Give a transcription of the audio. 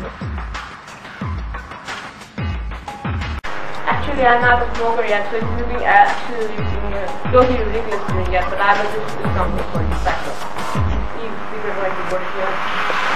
Actually, I'm not a smoker yet, so it's looking totally ridiculous to me yet, but I will just do something for you. That's all. You figure like the work here.